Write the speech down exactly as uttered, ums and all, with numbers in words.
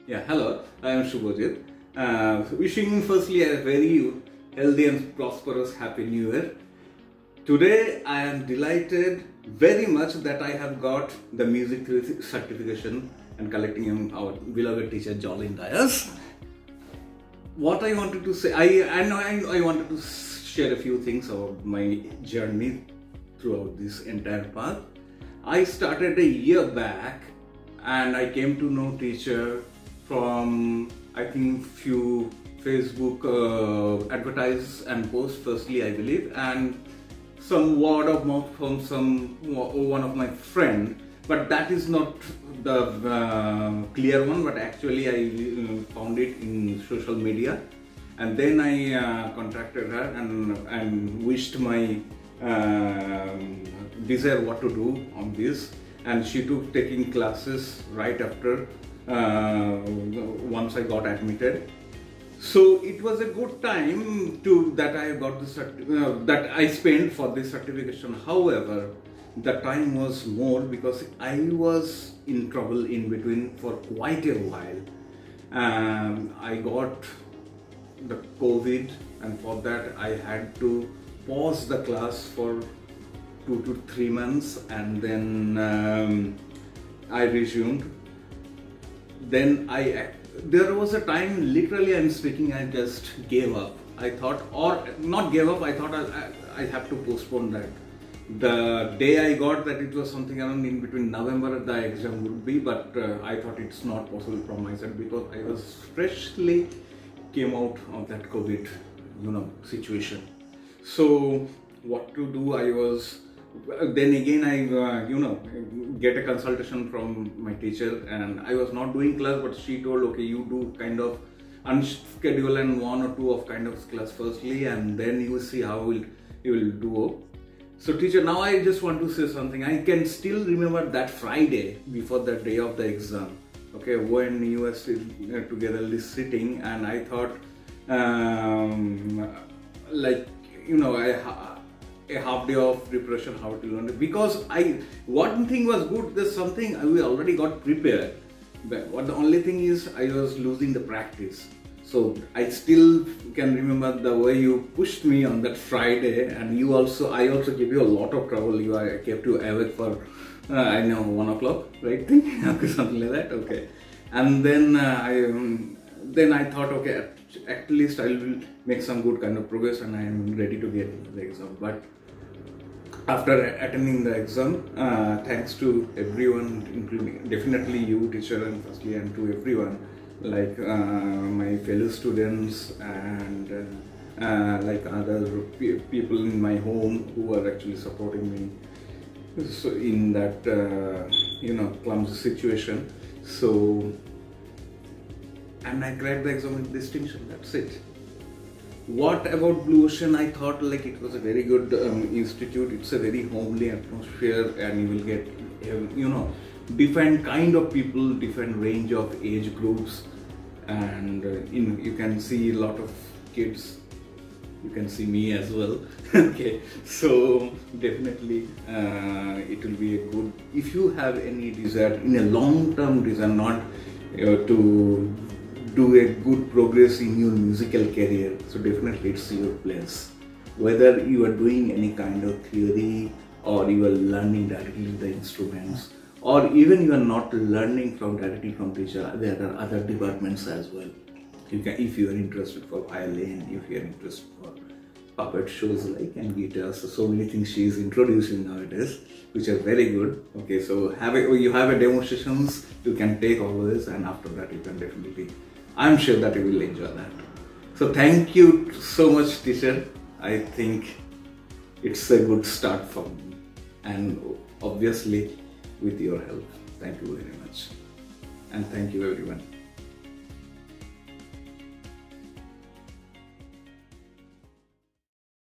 Yeah, hello, I am Shubhajit. Uh, wishing firstly a very healthy and prosperous Happy New Year. Today I am delighted very much that I have got the music certification and collecting our beloved teacher Jolene Dias. What I wanted to say, I, I know I, I wanted to share a few things about my journey throughout this entire path. I started a year back and I came to know teacher from I think few Facebook uh, advertise and post firstly I believe, and some word of mouth from some one of my friend, but that is not the uh, clear one, but actually I uh, found it in social media, and then I uh, contacted her and, and wished my uh, desire what to do on this, and she took taking classes right after uh, once I got admitted. So it was a good time to that I got the uh, that I spent for this certification. However, the time was more because I was in trouble in between for quite a while. Um, I got the COVID, and for that I had to pause the class for two to three months, and then um, I resumed. Then I. There was a time, literally I'm speaking, I just gave up. I thought, or not gave up, I thought I, I, I have to postpone that. The day I got that it was something around in between November the exam would be, but uh, I thought it's not possible from my side because I was freshly came out of that COVID, you know, situation. So what to do, I was, then again I, uh, you know, get a consultation from my teacher, and I was not doing class, but she told, okay, you do kind of unschedule and one or two of kind of class firstly, and then you will see how will you will do. So teacher, now I just want to say something. I can still remember that Friday before the day of the exam, okay, when you were together sitting, and I thought, um, like, you know, I a half day of preparation, how to learn it, because I one thing was good, there's something we already got prepared, but what the only thing is I was losing the practice. So I still can remember the way you pushed me on that Friday, and you also I also gave you a lot of trouble. You I kept you awake for uh, I know one o'clock, right? Okay, something like that. Okay, and then uh, I um, then I thought, okay, at, at least I will make some good kind of progress, and I am ready to get the exam. But after attending the exam, uh, thanks to everyone, including definitely you, teacher, and firstly, and to everyone, like uh, my fellow students and uh, uh, like other pe people in my home who are actually supporting me. So in that uh, you know clumsy situation, so and I cracked the exam with distinction. That's it. What about Blue Ocean? I thought like it was a very good um, institute. It's a very homely atmosphere, and you will get, you know, different kind of people, different range of age groups, and uh, in you can see a lot of kids. You can see me as well. Okay, so definitely uh, it will be a good. If you have any desire in a long-term desire, not uh, to do a good progress in your musical career, so definitely it's your place. Whether you are doing any kind of theory, or you are learning directly the instruments, or even you are not learning from directly from teacher, there are other departments as well. You can, if you are interested for violin, if you are interested for puppet shows like and guitars, so, so many things she is introducing nowadays, which are very good. Okay, so have a, you have a demo sessions, you can take all this, and after that you can definitely, I'm sure that you will enjoy that. So thank you so much, teacher. I think it's a good start for me, and obviously with your help. Thank you very much, and thank you everyone.